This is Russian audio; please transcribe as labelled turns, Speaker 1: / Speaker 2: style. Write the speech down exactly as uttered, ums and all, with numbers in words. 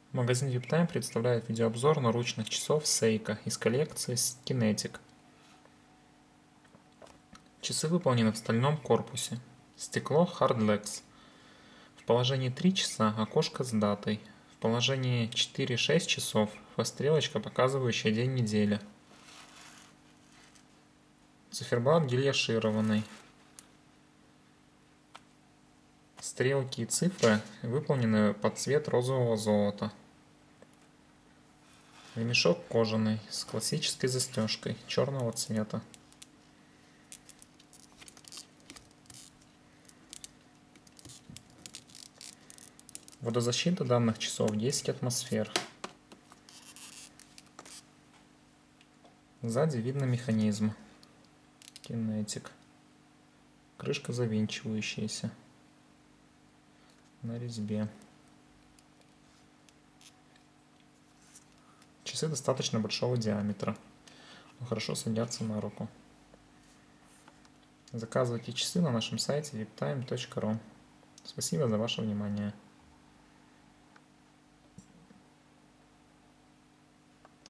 Speaker 1: Магазин VIPTIME представляет видеообзор наручных часов Seiko из коллекции Kinetic. Часы выполнены в стальном корпусе. Стекло Hardlex. В положении три часа окошко с датой. В положении четыре-шесть часов стрелочка, показывающая день недели. Циферблат гильяшированный. Стрелки и цифры выполнены под цвет розового золота. Ремешок кожаный с классической застежкой черного цвета. Водозащита данных часов десять атмосфер. Сзади видно механизм Kinetic. Крышка завинчивающаяся на резьбе. Часы достаточно большого диаметра, но хорошо садятся на руку. Заказывайте часы на нашем сайте виптайм точка ру. Спасибо за ваше внимание.